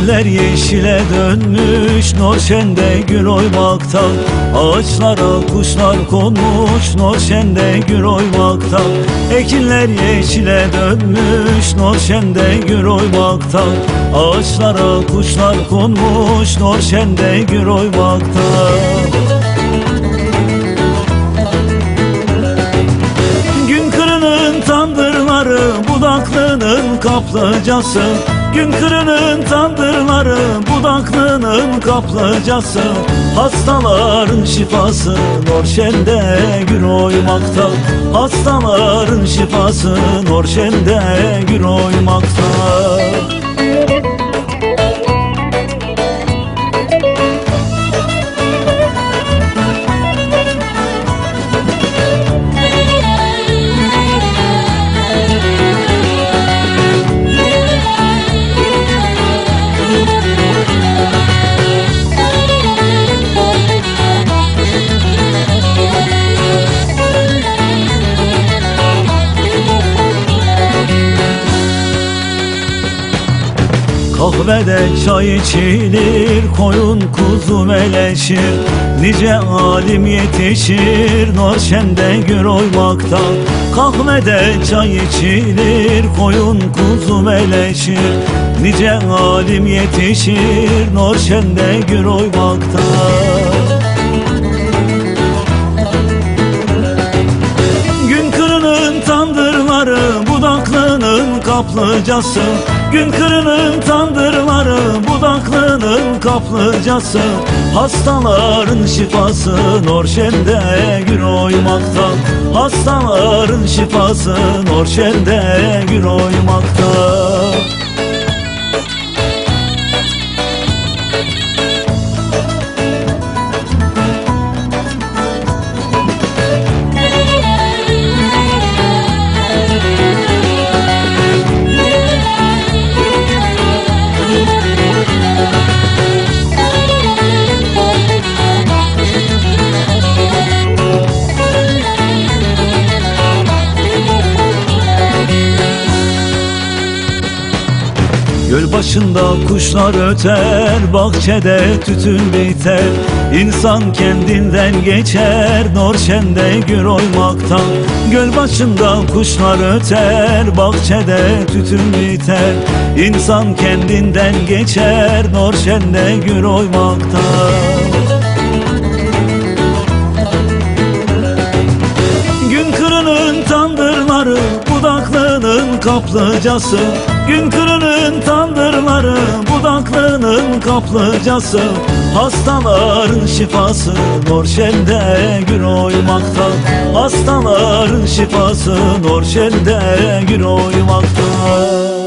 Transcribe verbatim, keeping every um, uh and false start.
Ekinler yeşile dönmüş, Norşen'de gül oymakta. Ağaçlara kuşlar konmuş, Norşen'de gül oymakta. Ekinler yeşile dönmüş, Norşen'de gül oymakta. Ağaçlara kuşlar konmuş, Norşen'de gül oymakta. Gün kırının tandırları, budaklının kaplıcası. Gün kırının tandırları, budaklının kaplıcası. Hastaların şifası Norşen'de gül oymakta. Hastaların şifası Norşen'de gül oymakta. Kahvede çay içilir, koyun kuzu meleşir. Nice alim yetişir, Norşen'de gül oymakta. Kahvede çay içilir, koyun kuzu meleşir. Nice alim yetişir, Norşen'de gül oymakta. Gün kırının tandırları, budaklının kaplıcası. Gün kırının tandırları, budaklının kaplıcası. Hastaların şifası Norşen'de gül oymakta. Hastaların şifası Norşen'de gül oymakta. Göl başında kuşlar öter, bahçede tütün biter. İnsan kendinden geçer, Norşen'de gül oymakta. Göl başında kuşlar öter, bahçede tütün biter. İnsan kendinden geçer, Norşen'de gül oymakta. Gün kırının tandırları, budaklının kaplıcası. Gün kırının tandırları, budaklının kaplıcası. Hastaların şifası Norşen'de gül oymakta. Hastaların şifası Norşen'de gül oymakta.